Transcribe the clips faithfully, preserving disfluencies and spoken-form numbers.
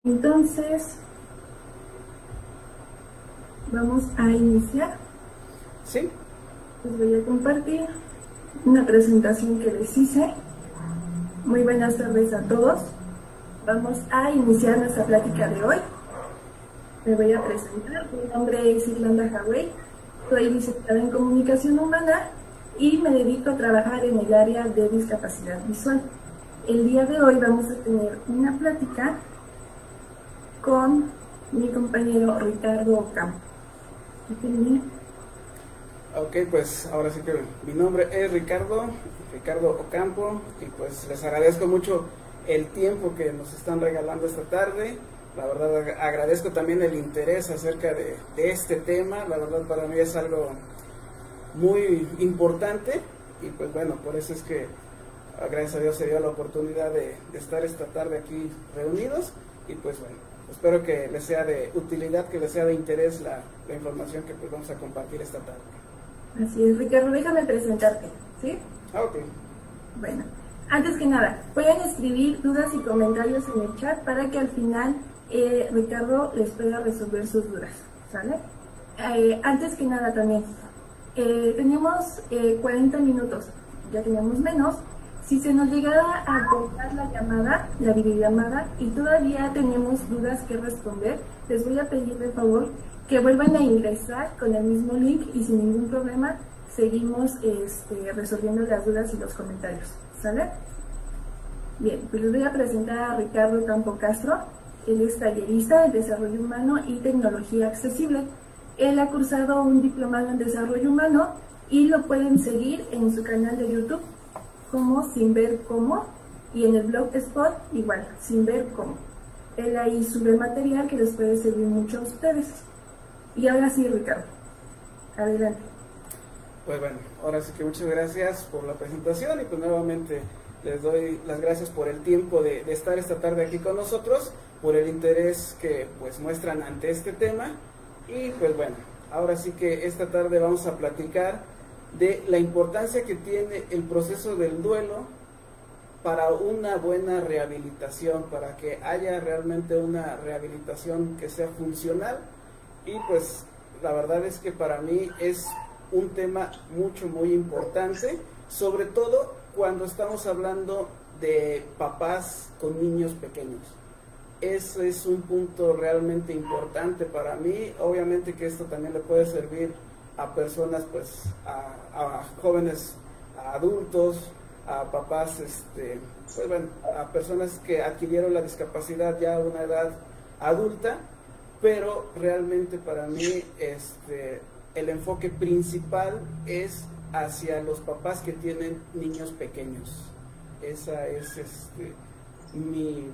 Entonces, vamos a iniciar. Sí. Les voy a compartir una presentación que les hice. Muy buenas tardes a todos. Vamos a iniciar nuestra plática de hoy. Me voy a presentar. Mi nombre es Irlanda Hawey. Soy licenciada en Comunicación Humana y me dedico a trabajar en el área de discapacidad visual. El día de hoy vamos a tener una plática con mi compañero Ricardo Ocampo. Ok, pues ahora sí que mi nombre es Ricardo, Ricardo Ocampo, y pues les agradezco mucho el tiempo que nos están regalando esta tarde. La verdad agradezco también el interés acerca de, de este tema. La verdad para mí es algo muy importante y pues bueno, por eso es que gracias a Dios se dio la oportunidad de, de estar esta tarde aquí reunidos y pues bueno, espero que les sea de utilidad, que les sea de interés la, la información que pues vamos a compartir esta tarde. Así es, Ricardo, déjame presentarte, ¿sí? Ah, ok. Bueno, antes que nada, pueden escribir dudas y comentarios en el chat para que al final eh, Ricardo les pueda resolver sus dudas, ¿sale? Eh, antes que nada también, eh, teníamos eh, cuarenta minutos, ya teníamos menos. Si se nos llegara a cortar la llamada, la videollamada, y todavía tenemos dudas que responder, les voy a pedir de favor que vuelvan a ingresar con el mismo link y sin ningún problema seguimos este, resolviendo las dudas y los comentarios, ¿sale? Bien, pues les voy a presentar a Ricardo Campo Castro. Él es tallerista de Desarrollo Humano y Tecnología Accesible. Él ha cursado un diplomado en Desarrollo Humano y lo pueden seguir en su canal de YouTube como Sin Ver Cómo, y en el Blogspot igual, Sin Ver Cómo. Él ahí sube material que les puede servir mucho a ustedes. Y ahora sí, Ricardo, adelante. Pues bueno, ahora sí que muchas gracias por la presentación y pues nuevamente les doy las gracias por el tiempo de, de estar esta tarde aquí con nosotros, por el interés que pues muestran ante este tema. Y pues bueno, ahora sí que esta tarde vamos a platicar de la importancia que tiene el proceso del duelo para una buena rehabilitación, para que haya realmente una rehabilitación que sea funcional. Y pues la verdad es que para mí es un tema mucho muy importante, sobre todo cuando estamos hablando de papás con niños pequeños. Ese es un punto realmente importante para mí. Obviamente que esto también le puede servir a personas, pues a, a jóvenes, a adultos, a papás, este, pues bueno, a personas que adquirieron la discapacidad ya a una edad adulta, pero realmente para mí este, el enfoque principal es hacia los papás que tienen niños pequeños. Esa es este, mi,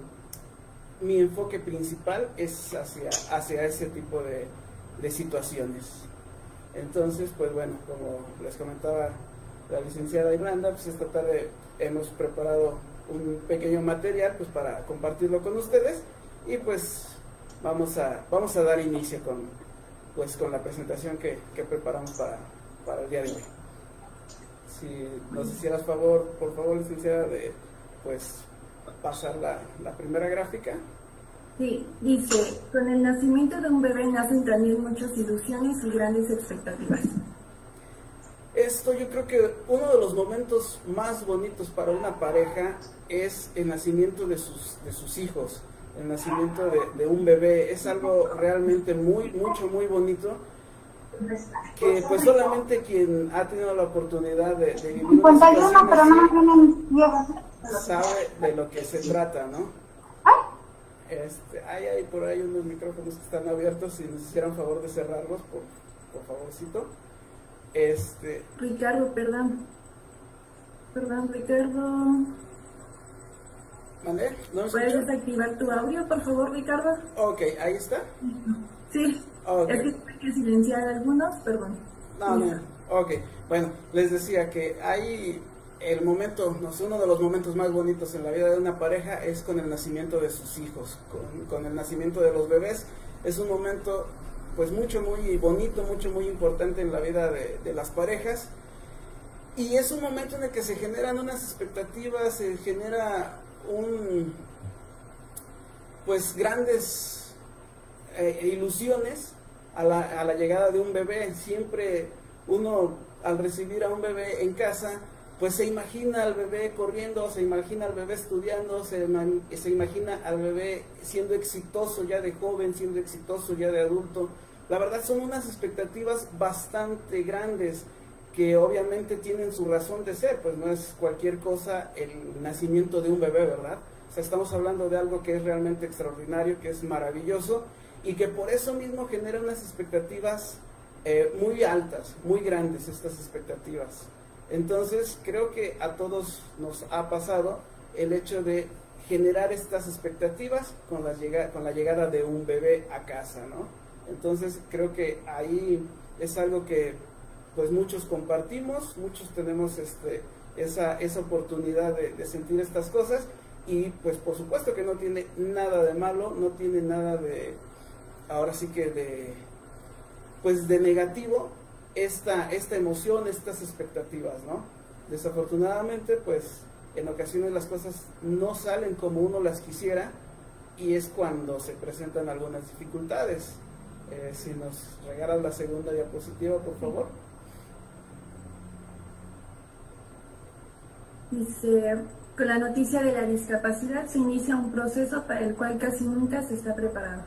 mi enfoque principal, es hacia, hacia ese tipo de, de situaciones. Entonces, pues bueno, como les comentaba la licenciada Irlanda, pues esta tarde hemos preparado un pequeño material pues para compartirlo con ustedes y pues vamos a, vamos a dar inicio con, pues, con la presentación que, que preparamos para, para el día de hoy. Si nos hicieras favor, por favor, licenciada, de pues pasar la, la primera gráfica. Sí, dice, con el nacimiento de un bebé nacen también muchas ilusiones y grandes expectativas. Esto yo creo que uno de los momentos más bonitos para una pareja es el nacimiento de sus, de sus hijos, el nacimiento de, de un bebé. Es algo realmente muy, mucho, muy bonito, que pues solamente quien ha tenido la oportunidad de, de vivir una situación así, sabe de lo que se trata, ¿no? Este, hay, hay por ahí unos micrófonos que están abiertos, si nos hicieran favor de cerrarlos, por, por favorcito. Este... Ricardo, perdón. Perdón, Ricardo. ¿Mandé? ¿No me ¿Puedes escucho? desactivar tu audio, por favor, Ricardo? Ok, ahí está. Sí, Okay. Es que tuve que silenciar algunos, perdón. No, no, ok. Bueno, les decía que hay el momento, no sé, uno de los momentos más bonitos en la vida de una pareja es con el nacimiento de sus hijos, con, con el nacimiento de los bebés. Es un momento pues mucho, muy bonito, mucho, muy importante en la vida de, de las parejas. Y es un momento en el que se generan unas expectativas, se genera un, pues grandes eh, ilusiones a la, a la llegada de un bebé. Siempre uno, al recibir a un bebé en casa, pues se imagina al bebé corriendo, se imagina al bebé estudiando, se, se imagina al bebé siendo exitoso ya de joven, siendo exitoso ya de adulto. La verdad son unas expectativas bastante grandes que obviamente tienen su razón de ser, pues no es cualquier cosa el nacimiento de un bebé, ¿verdad? O sea, estamos hablando de algo que es realmente extraordinario, que es maravilloso y que por eso mismo genera unas expectativas eh, muy altas, muy grandes estas expectativas. Entonces creo que a todos nos ha pasado el hecho de generar estas expectativas con la, llegada, con la llegada de un bebé a casa, ¿no? Entonces creo que ahí es algo que pues muchos compartimos, muchos tenemos este, esa, esa oportunidad de, de sentir estas cosas y pues por supuesto que no tiene nada de malo, no tiene nada de, ahora sí que de, pues de negativo esta, esta emoción, estas expectativas, ¿no? Desafortunadamente pues en ocasiones las cosas no salen como uno las quisiera y es cuando se presentan algunas dificultades. Eh, si nos regalas la segunda diapositiva, por favor. Dice, con la noticia de la discapacidad se inicia un proceso para el cual casi nunca se está preparado.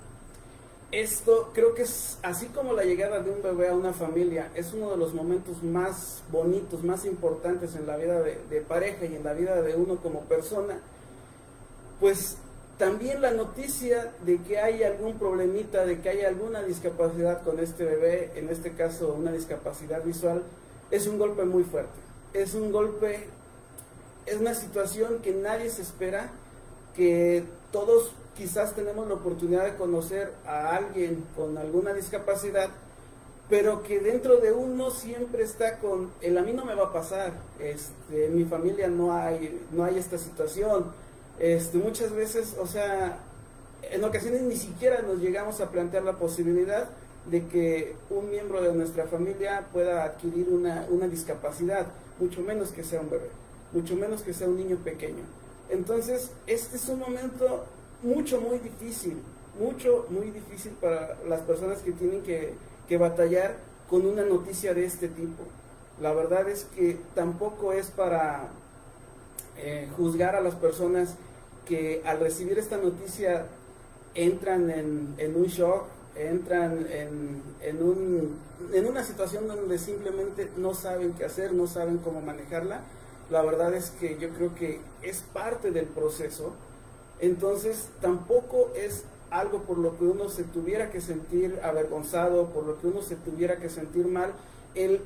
Esto creo que es, así como la llegada de un bebé a una familia, es uno de los momentos más bonitos, más importantes en la vida de, de pareja y en la vida de uno como persona, pues también la noticia de que hay algún problemita, de que hay alguna discapacidad con este bebé, en este caso una discapacidad visual, es un golpe muy fuerte. Es un golpe, es una situación que nadie se espera, que todos quizás tenemos la oportunidad de conocer a alguien con alguna discapacidad, pero que dentro de uno siempre está con el a mí no me va a pasar, este, en mi familia no hay, no hay esta situación. Este, muchas veces, o sea, en ocasiones ni siquiera nos llegamos a plantear la posibilidad de que un miembro de nuestra familia pueda adquirir una, una discapacidad, mucho menos que sea un bebé, mucho menos que sea un niño pequeño. Entonces, este es un momento mucho, muy difícil, mucho, muy difícil para las personas que tienen que, que batallar con una noticia de este tipo. La verdad es que tampoco es para eh, juzgar a las personas que al recibir esta noticia entran en, en un shock, entran en, en, un, en una situación donde simplemente no saben qué hacer, no saben cómo manejarla. La verdad es que yo creo que es parte del proceso, entonces tampoco es algo por lo que uno se tuviera que sentir avergonzado, por lo que uno se tuviera que sentir mal, el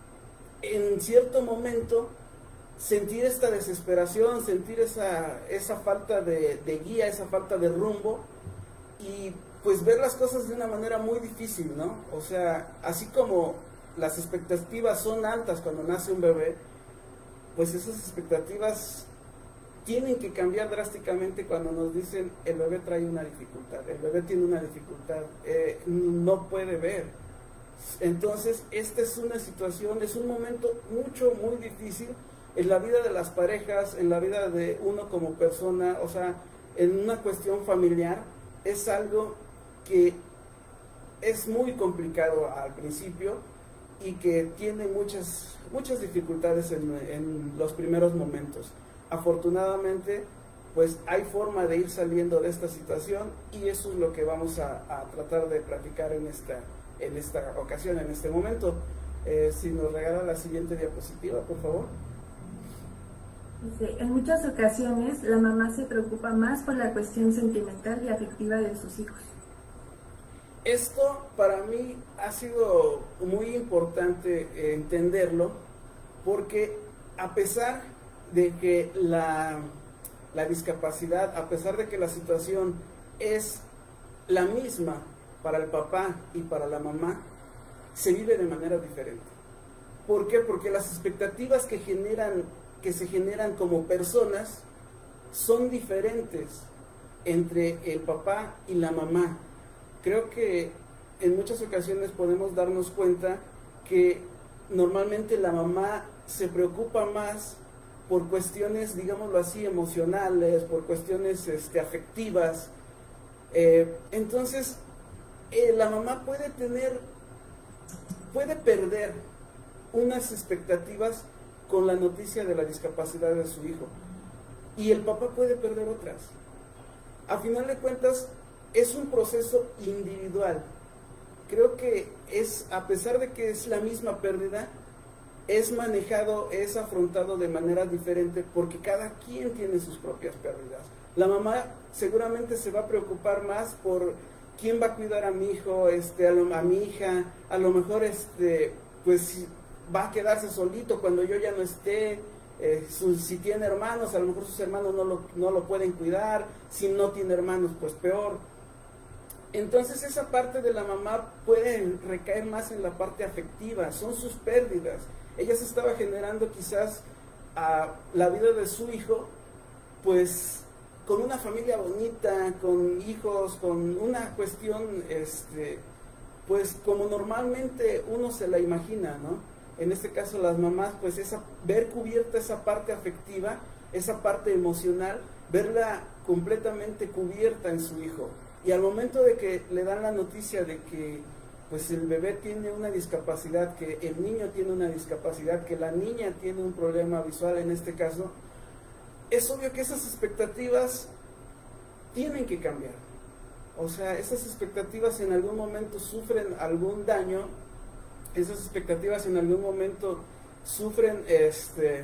en cierto momento sentir esta desesperación, sentir esa, esa falta de, de guía, esa falta de rumbo y pues ver las cosas de una manera muy difícil, ¿no? O sea, así como las expectativas son altas cuando nace un bebé, pues esas expectativas tienen que cambiar drásticamente cuando nos dicen el bebé trae una dificultad, el bebé tiene una dificultad, eh, no puede ver. Entonces, esta es una situación, es un momento mucho, muy difícil en la vida de las parejas, en la vida de uno como persona, o sea, en una cuestión familiar, es algo que es muy complicado al principio y que tiene muchas, muchas dificultades en, en los primeros momentos. Afortunadamente, pues hay forma de ir saliendo de esta situación y eso es lo que vamos a, a tratar de platicar en esta, en esta ocasión, en este momento. Eh, si nos regala la siguiente diapositiva, por favor. Dice, en muchas ocasiones la mamá se preocupa más por la cuestión sentimental y afectiva de sus hijos. Esto para mí ha sido muy importante eh, entenderlo, porque a pesar de que la, la discapacidad, a pesar de que la situación es la misma para el papá y para la mamá, se vive de manera diferente. ¿Por qué? Porque las expectativas que generan, que se generan como personas son diferentes entre el papá y la mamá. Creo que en muchas ocasiones podemos darnos cuenta que normalmente la mamá se preocupa más por cuestiones, digámoslo así, emocionales, por cuestiones este, afectivas, Eh, entonces, eh, la mamá puede tener, puede perder unas expectativas con la noticia de la discapacidad de su hijo, y el papá puede perder otras. A final de cuentas, es un proceso individual. Creo que es, a pesar de que es la misma pérdida, es manejado, es afrontado de manera diferente, porque cada quien tiene sus propias pérdidas. La mamá seguramente se va a preocupar más por quién va a cuidar a mi hijo, este, a, lo, a mi hija, a lo mejor este, pues va a quedarse solito cuando yo ya no esté. Eh, su, si tiene hermanos, a lo mejor sus hermanos no lo, no lo pueden cuidar. Si no tiene hermanos, pues peor. Entonces esa parte de la mamá puede recaer más en la parte afectiva, son sus pérdidas. Ella se estaba generando quizás a la vida de su hijo, pues con una familia bonita, con hijos, con una cuestión, este, pues como normalmente uno se la imagina, ¿no? En este caso las mamás, pues esa, ver cubierta esa parte afectiva, esa parte emocional, verla completamente cubierta en su hijo. Y al momento de que le dan la noticia de que pues el bebé tiene una discapacidad, que el niño tiene una discapacidad, que la niña tiene un problema visual en este caso, es obvio que esas expectativas tienen que cambiar. O sea, esas expectativas en algún momento sufren algún daño, esas expectativas en algún momento sufren, este,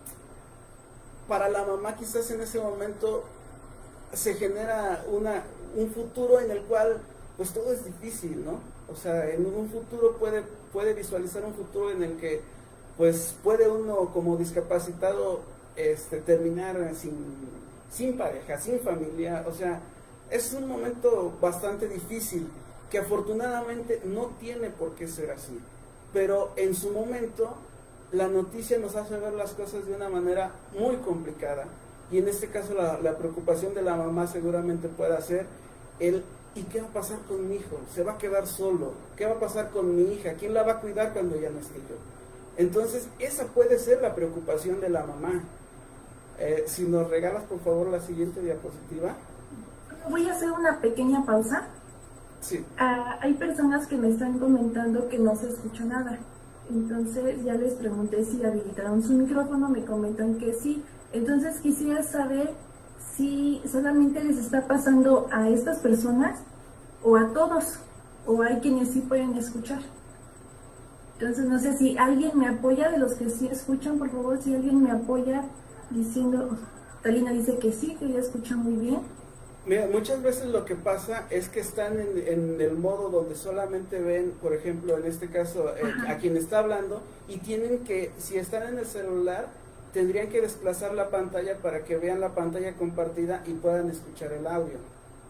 para la mamá quizás en ese momento se genera una, un futuro en el cual pues todo es difícil, ¿no? O sea, en un futuro puede, puede visualizar un futuro en el que pues puede uno como discapacitado este, terminar sin, sin pareja, sin familia. O sea, es un momento bastante difícil que afortunadamente no tiene por qué ser así, pero en su momento la noticia nos hace ver las cosas de una manera muy complicada, y en este caso la, la preocupación de la mamá seguramente puede ser el ¿y qué va a pasar con mi hijo? ¿Se va a quedar solo? ¿Qué va a pasar con mi hija? ¿Quién la va a cuidar cuando ya no esté yo? Entonces esa puede ser la preocupación de la mamá. Eh, si nos regalas por favor la siguiente diapositiva. Voy a hacer una pequeña pausa. Sí. Ah, hay personas que me están comentando que no se escucha nada. Entonces ya les pregunté si habilitaron su micrófono, me comentan que sí. Entonces quisiera saber si solamente les está pasando a estas personas o a todos, o hay quienes sí pueden escuchar. Entonces no sé si alguien me apoya, de los que sí escuchan, por favor, si alguien me apoya diciendo, Talina dice que sí, que ella escucha muy bien. Mira, muchas veces lo que pasa es que están en, en el modo donde solamente ven, por ejemplo, en este caso, eh, a quien está hablando, y tienen que, si están en el celular, tendrían que desplazar la pantalla para que vean la pantalla compartida y puedan escuchar el audio.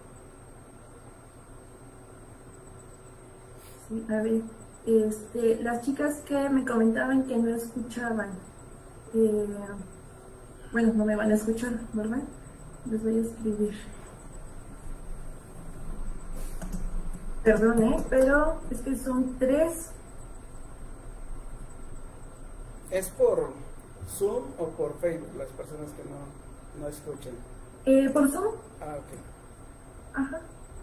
Sí, a ver, este, las chicas que me comentaban que no escuchaban, eh, bueno, no me van a escuchar, ¿verdad? Les voy a escribir. Perdón, ¿eh? Pero es que son tres. ¿Es por Zoom o por Facebook las personas que no, no escuchan? Eh, ¿Por Zoom? Ah, ok. Ajá.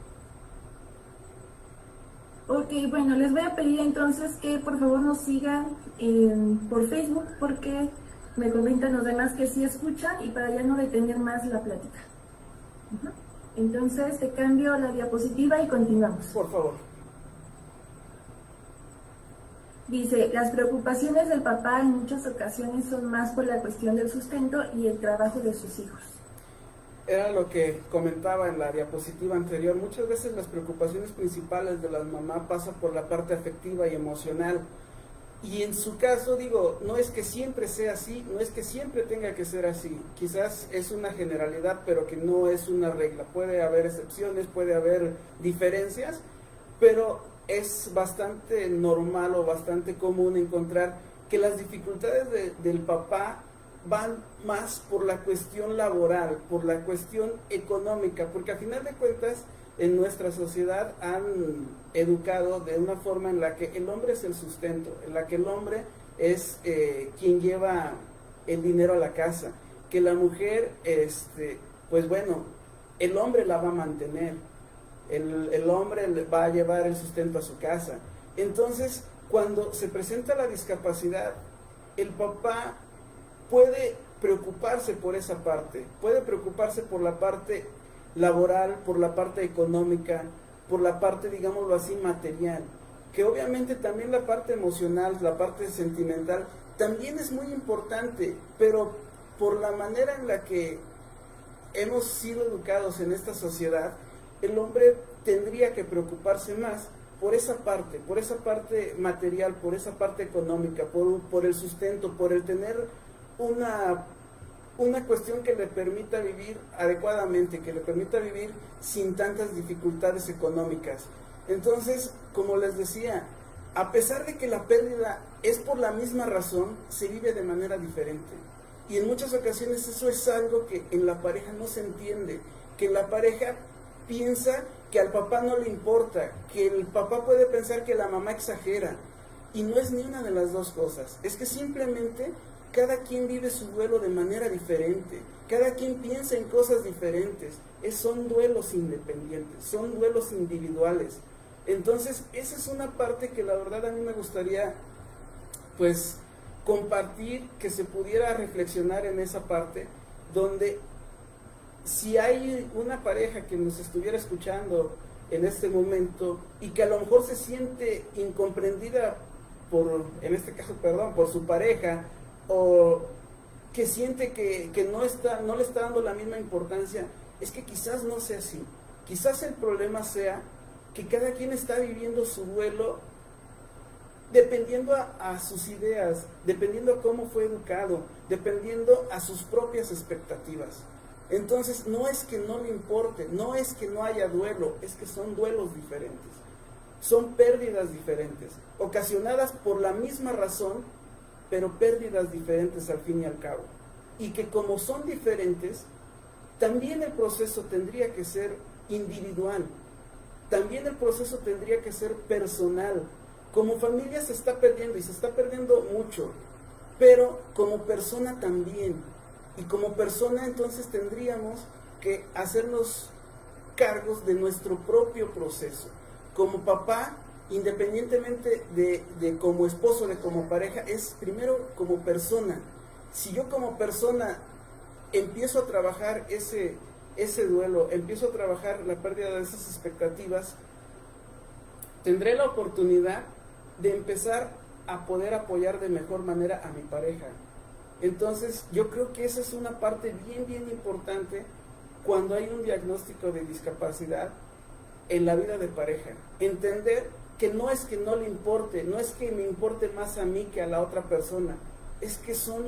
Ok, bueno, les voy a pedir entonces que por favor nos sigan eh, por Facebook, porque me comentan los demás que sí escuchan, y para ya no detener más la plática. Ajá. Entonces te cambio la diapositiva y continuamos. Por favor. Dice, las preocupaciones del papá en muchas ocasiones son más por la cuestión del sustento y el trabajo de sus hijos. Era lo que comentaba en la diapositiva anterior. Muchas veces las preocupaciones principales de la mamá pasan por la parte afectiva y emocional. Y en su caso, digo, no es que siempre sea así, no es que siempre tenga que ser así. Quizás es una generalidad, pero que no es una regla. Puede haber excepciones, puede haber diferencias, pero es bastante normal o bastante común encontrar que las dificultades de, del papá van más por la cuestión laboral, por la cuestión económica, porque a final de cuentas en nuestra sociedad han educado de una forma en la que el hombre es el sustento, en la que el hombre es eh, quien lleva el dinero a la casa, que la mujer, este, pues bueno, el hombre la va a mantener. el, el hombre va a llevar el sustento a su casa. Entonces, cuando se presenta la discapacidad, el papá puede preocuparse por esa parte, puede preocuparse por la parte laboral, por la parte económica, por la parte, digámoslo así, material, que obviamente también la parte emocional, la parte sentimental, también es muy importante, pero por la manera en la que hemos sido educados en esta sociedad, el hombre tendría que preocuparse más por esa parte, por esa parte material, por esa parte económica, por, por el sustento, por el tener una, una cuestión que le permita vivir adecuadamente, que le permita vivir sin tantas dificultades económicas. Entonces, como les decía, a pesar de que la pérdida es por la misma razón, se vive de manera diferente. Y en muchas ocasiones eso es algo que en la pareja no se entiende, que la pareja piensa que al papá no le importa, que el papá puede pensar que la mamá exagera, y no es ni una de las dos cosas. Es que simplemente cada quien vive su duelo de manera diferente, cada quien piensa en cosas diferentes, es, son duelos independientes, son duelos individuales. Entonces esa es una parte que la verdad a mí me gustaría pues compartir, que se pudiera reflexionar en esa parte, donde si hay una pareja que nos estuviera escuchando en este momento y que a lo mejor se siente incomprendida por, en este caso, perdón, por su pareja, o que siente que, que no, está, no le está dando la misma importancia, es que quizás no sea así. Quizás el problema sea que cada quien está viviendo su duelo dependiendo a, a sus ideas, dependiendo a cómo fue educado, dependiendo a sus propias expectativas. Entonces no es que no le importe, no es que no haya duelo, es que son duelos diferentes, son pérdidas diferentes, ocasionadas por la misma razón, pero pérdidas diferentes al fin y al cabo. Y que como son diferentes, también el proceso tendría que ser individual, también el proceso tendría que ser personal. Como familia se está perdiendo y se está perdiendo mucho, pero como persona también. Y como persona entonces tendríamos que hacernos cargos de nuestro propio proceso. Como papá, independientemente de, de como esposo, de como pareja, es primero como persona. Si yo como persona empiezo a trabajar ese, ese duelo, empiezo a trabajar la pérdida de esas expectativas, tendré la oportunidad de empezar a poder apoyar de mejor manera a mi pareja. Entonces yo creo que esa es una parte bien bien importante cuando hay un diagnóstico de discapacidad en la vida de pareja. Entender que no es que no le importe, no es que me importe más a mí que a la otra persona, es que son,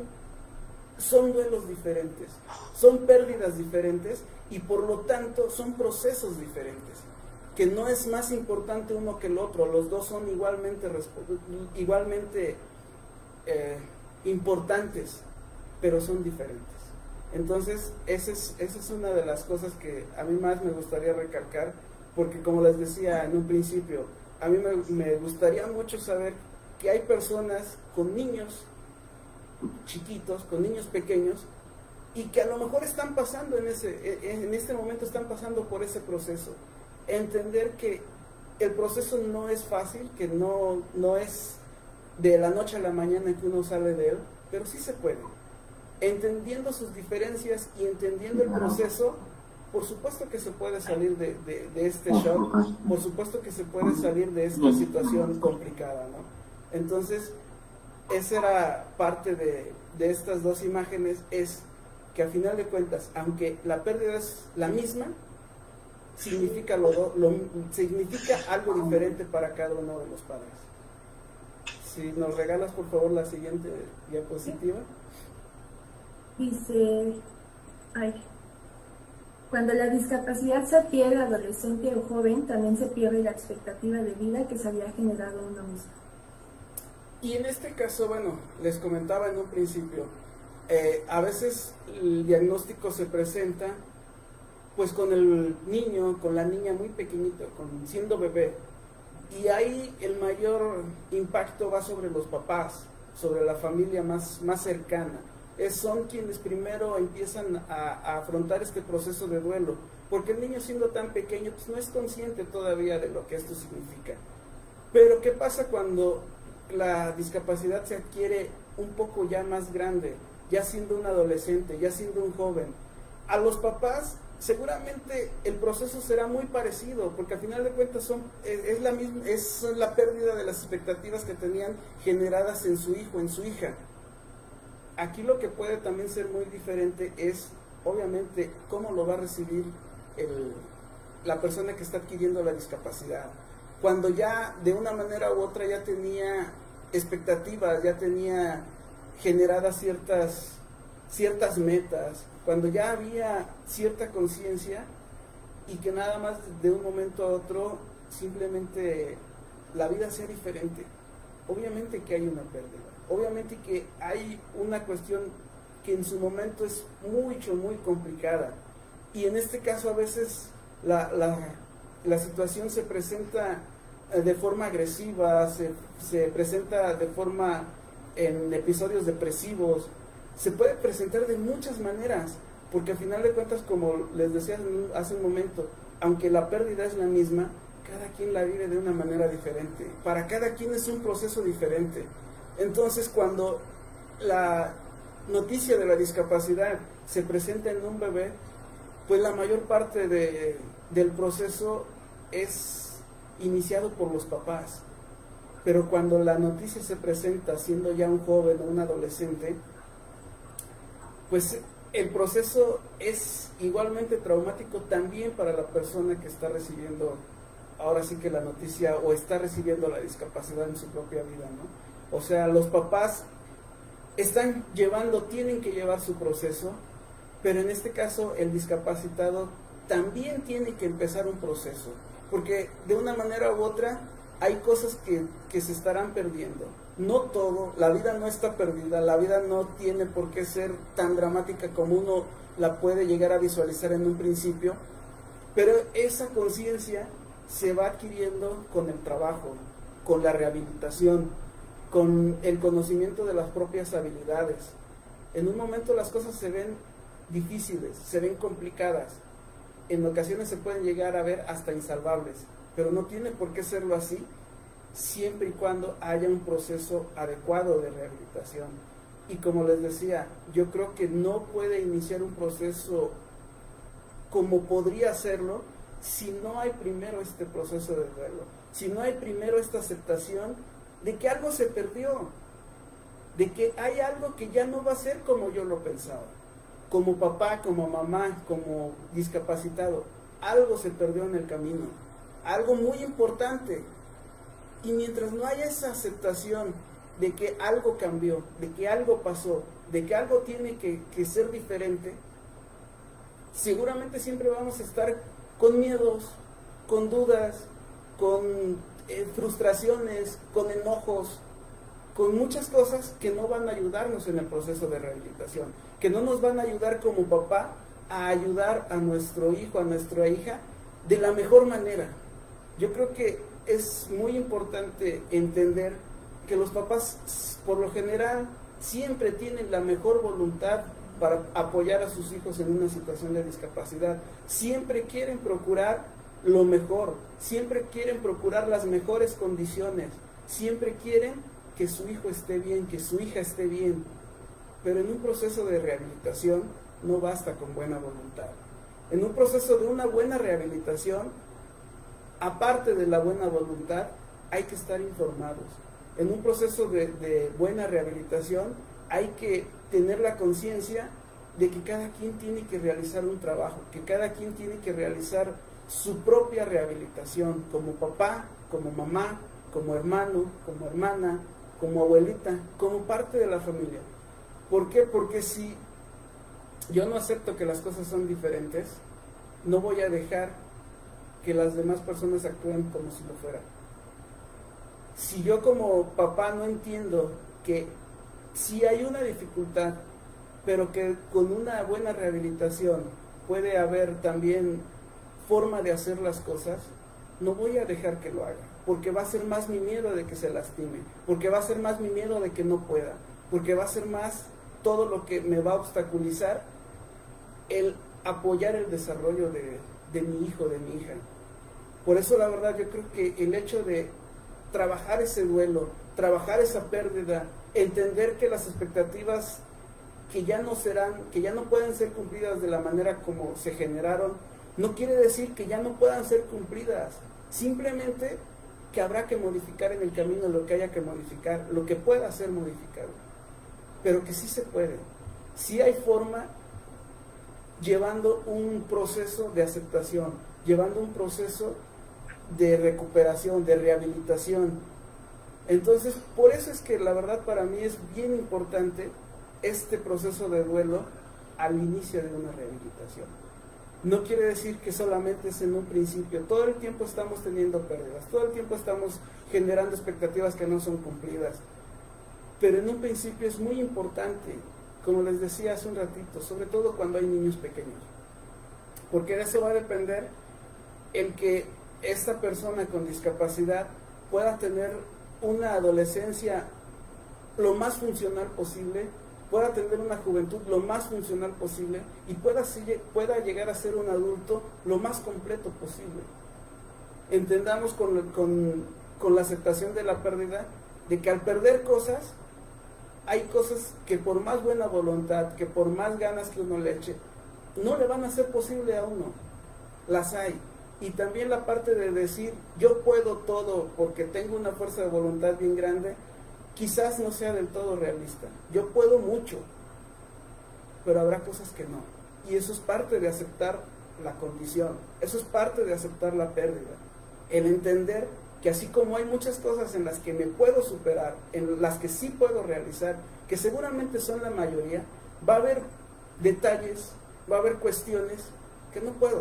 son duelos diferentes, son pérdidas diferentes y por lo tanto son procesos diferentes, que no es más importante uno que el otro, los dos son igualmente, igualmente eh, importantes, pero son diferentes. Entonces esa es, esa es una de las cosas que a mí más me gustaría recalcar, porque como les decía en un principio, a mí me, me gustaría mucho saber que hay personas con niños chiquitos, con niños pequeños, y que a lo mejor están pasando en ese, en este momento están pasando por ese proceso. Entender que el proceso no es fácil, que no, no es de la noche a la mañana que uno sale de él, pero sí se puede. Entendiendo sus diferencias y entendiendo el proceso, por supuesto que se puede salir de, de, de este shock, por supuesto que se puede salir de esta situación complicada, ¿no? Entonces, esa era parte de, de estas dos imágenes, es que a final de cuentas, aunque la pérdida es la misma, significa, lo, lo, significa algo diferente para cada uno de los padres. Si nos regalas por favor la siguiente diapositiva. Dice, ay, cuando la discapacidad se adquiere adolescente o joven, también se pierde la expectativa de vida que se había generado uno mismo. Y en este caso, bueno, les comentaba en un principio, eh, a veces el diagnóstico se presenta pues con el niño, con la niña muy pequeñito, con, siendo bebé, y ahí el mayor impacto va sobre los papás, sobre la familia más, más cercana. Es, son quienes primero empiezan a, a afrontar este proceso de duelo, porque el niño siendo tan pequeño pues no es consciente todavía de lo que esto significa. Pero ¿qué pasa cuando la discapacidad se adquiere un poco ya más grande, ya siendo un adolescente, ya siendo un joven? A los papás seguramente el proceso será muy parecido, porque al final de cuentas son, es, es la misma, es la pérdida de las expectativas que tenían generadas en su hijo, en su hija. Aquí lo que puede también ser muy diferente es, obviamente, cómo lo va a recibir el, la persona que está adquiriendo la discapacidad. Cuando ya de una manera u otra ya tenía expectativas, ya tenía generadas ciertas, ciertas metas, cuando ya había cierta conciencia y que nada más de un momento a otro simplemente la vida sea diferente. Obviamente que hay una pérdida, obviamente que hay una cuestión que en su momento es mucho, muy complicada, y en este caso a veces la, la, la situación se presenta de forma agresiva, se, se presenta de forma en episodios depresivos, se puede presentar de muchas maneras, porque al final de cuentas, como les decía hace un momento, aunque la pérdida es la misma, cada quien la vive de una manera diferente, para cada quien es un proceso diferente. Entonces, cuando la noticia de la discapacidad se presenta en un bebé, pues la mayor parte de, del proceso es iniciado por los papás. Pero cuando la noticia se presenta siendo ya un joven o un adolescente, pues el proceso es igualmente traumático también para la persona que está recibiendo ahora sí que la noticia o está recibiendo la discapacidad en su propia vida, ¿no? O sea, los papás están llevando, tienen que llevar su proceso, pero en este caso el discapacitado también tiene que empezar un proceso, porque de una manera u otra hay cosas que, que se estarán perdiendo. No todo, la vida no está perdida, la vida no tiene por qué ser tan dramática como uno la puede llegar a visualizar en un principio, pero esa conciencia se va adquiriendo con el trabajo, con la rehabilitación, con el conocimiento de las propias habilidades. En un momento las cosas se ven difíciles, se ven complicadas, en ocasiones se pueden llegar a ver hasta insalvables, pero no tiene por qué serlo así, siempre y cuando haya un proceso adecuado de rehabilitación. Y como les decía, yo creo que no puede iniciar un proceso como podría hacerlo si no hay primero este proceso de duelo, si no hay primero esta aceptación de que algo se perdió, de que hay algo que ya no va a ser como yo lo pensaba, como papá, como mamá, como discapacitado, algo se perdió en el camino, algo muy importante. Y mientras no haya esa aceptación de que algo cambió, de que algo pasó, de que algo tiene que, que ser diferente, seguramente siempre vamos a estar con miedos, con dudas, con eh, frustraciones, con enojos, con muchas cosas que no van a ayudarnos en el proceso de rehabilitación, que no nos van a ayudar como papá a ayudar a nuestro hijo, a nuestra hija de la mejor manera. Yo creo que es muy importante entender que los papás, por lo general, siempre tienen la mejor voluntad para apoyar a sus hijos en una situación de discapacidad. Siempre quieren procurar lo mejor, siempre quieren procurar las mejores condiciones, siempre quieren que su hijo esté bien, que su hija esté bien. Pero en un proceso de rehabilitación no basta con buena voluntad. En un proceso de una buena rehabilitación, aparte de la buena voluntad, hay que estar informados. En un proceso de, de buena rehabilitación hay que tener la conciencia de que cada quien tiene que realizar un trabajo, que cada quien tiene que realizar su propia rehabilitación, como papá, como mamá, como hermano, como hermana, como abuelita, como parte de la familia. ¿Por qué? Porque si yo no acepto que las cosas son diferentes, no voy a dejar que las demás personas actúen como si lo fueran. Si yo como papá no entiendo que si hay una dificultad, pero que con una buena rehabilitación puede haber también forma de hacer las cosas, no voy a dejar que lo haga, porque va a ser más mi miedo de que se lastime, porque va a ser más mi miedo de que no pueda, porque va a ser más todo lo que me va a obstaculizar el apoyar el desarrollo de, de mi hijo, de mi hija. Por eso la verdad yo creo que el hecho de trabajar ese duelo, trabajar esa pérdida, entender que las expectativas que ya no serán, que ya no pueden ser cumplidas de la manera como se generaron, no quiere decir que ya no puedan ser cumplidas, simplemente que habrá que modificar en el camino lo que haya que modificar, lo que pueda ser modificado, pero que sí se puede, sí hay forma, llevando un proceso de aceptación, llevando un proceso de recuperación, de rehabilitación. Entonces, por eso es que la verdad para mí es bien importante este proceso de duelo al inicio de una rehabilitación. No quiere decir que solamente es en un principio, todo el tiempo estamos teniendo pérdidas, todo el tiempo estamos generando expectativas que no son cumplidas, pero en un principio es muy importante, como les decía hace un ratito, sobre todo cuando hay niños pequeños, porque de eso va a depender el que esta persona con discapacidad pueda tener una adolescencia lo más funcional posible, pueda tener una juventud lo más funcional posible y pueda, pueda llegar a ser un adulto lo más completo posible. Entendamos con, con, con la aceptación de la pérdida, de que al perder cosas, hay cosas que por más buena voluntad, que por más ganas que uno le eche, no le van a ser posible a uno. Las hay. Y también la parte de decir, yo puedo todo porque tengo una fuerza de voluntad bien grande, quizás no sea del todo realista. Yo puedo mucho, pero habrá cosas que no. Y eso es parte de aceptar la condición, eso es parte de aceptar la pérdida. El entender que así como hay muchas cosas en las que me puedo superar, en las que sí puedo realizar, que seguramente son la mayoría, va a haber detalles, va a haber cuestiones que no puedo.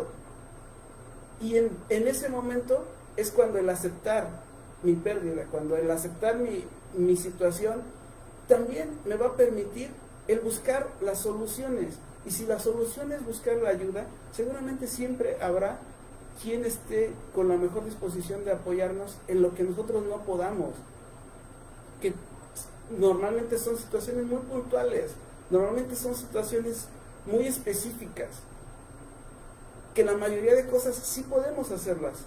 Y en, en ese momento es cuando el aceptar mi pérdida, cuando el aceptar mi, mi situación, también me va a permitir el buscar las soluciones. Y si la solución es buscar la ayuda, seguramente siempre habrá quien esté con la mejor disposición de apoyarnos en lo que nosotros no podamos. Que normalmente son situaciones muy puntuales, normalmente son situaciones muy específicas, que la mayoría de cosas sí podemos hacerlas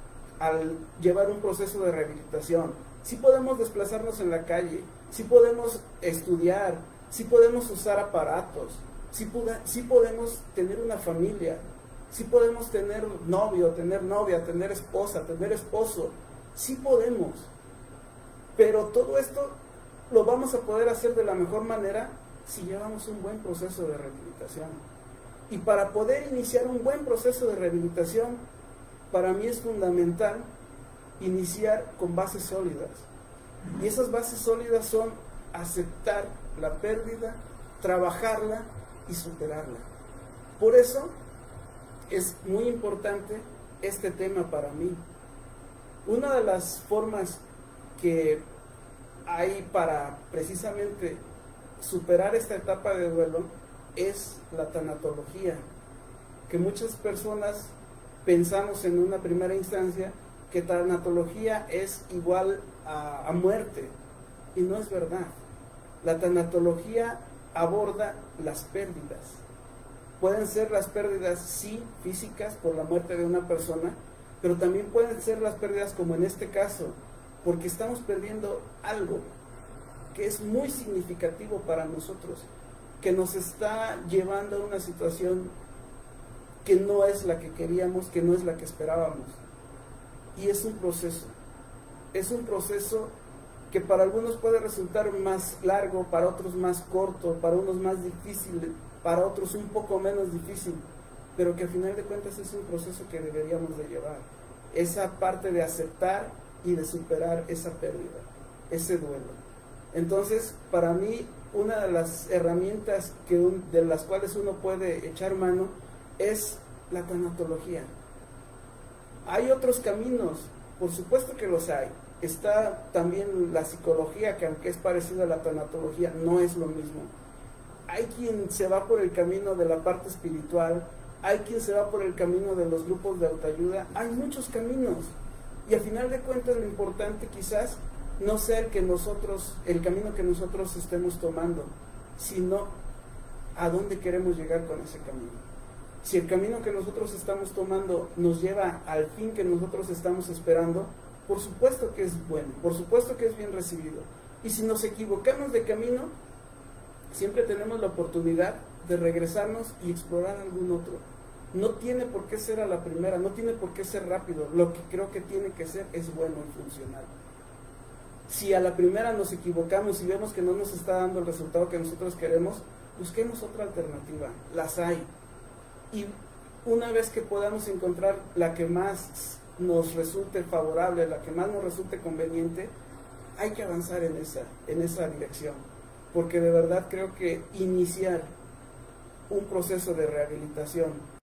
al llevar un proceso de rehabilitación. Sí podemos desplazarnos en la calle, sí podemos estudiar, sí podemos usar aparatos, sí, puda, sí podemos tener una familia, sí podemos tener novio, tener novia, tener esposa, tener esposo, sí podemos. Pero todo esto lo vamos a poder hacer de la mejor manera si llevamos un buen proceso de rehabilitación. Y para poder iniciar un buen proceso de rehabilitación, para mí es fundamental iniciar con bases sólidas. Y esas bases sólidas son aceptar la pérdida, trabajarla y superarla. Por eso es muy importante este tema para mí. Una de las formas que hay para precisamente superar esta etapa de duelo es la tanatología, que muchas personas pensamos en una primera instancia que tanatología es igual a, a muerte, y no es verdad. La tanatología aborda las pérdidas. Pueden ser las pérdidas, sí, físicas, por la muerte de una persona, pero también pueden ser las pérdidas como en este caso, porque estamos perdiendo algo que es muy significativo para nosotros, que nos está llevando a una situación que no es la que queríamos, que no es la que esperábamos. Y es un proceso, es un proceso que para algunos puede resultar más largo, para otros más corto, para unos más difícil, para otros un poco menos difícil, pero que al final de cuentas es un proceso que deberíamos de llevar. Esa parte de aceptar y de superar esa pérdida, ese duelo. Entonces, para mí, una de las herramientas que un, de las cuales uno puede echar mano es la tanatología. Hay otros caminos, por supuesto que los hay. Está también la psicología, que aunque es parecida a la tanatología, no es lo mismo. Hay quien se va por el camino de la parte espiritual, hay quien se va por el camino de los grupos de autoayuda, hay muchos caminos. Y al final de cuentas lo importante quizás no sea el que nosotros, el camino que nosotros estemos tomando, sino a dónde queremos llegar con ese camino. Si el camino que nosotros estamos tomando nos lleva al fin que nosotros estamos esperando, por supuesto que es bueno, por supuesto que es bien recibido. Y si nos equivocamos de camino, siempre tenemos la oportunidad de regresarnos y explorar algún otro. No tiene por qué ser a la primera, no tiene por qué ser rápido. Lo que creo que tiene que ser es bueno y funcional. Si a la primera nos equivocamos y vemos que no nos está dando el resultado que nosotros queremos, busquemos otra alternativa. Las hay. Y una vez que podamos encontrar la que más nos resulte favorable, la que más nos resulte conveniente, hay que avanzar en esa, en esa dirección. Porque de verdad creo que iniciar un proceso de rehabilitación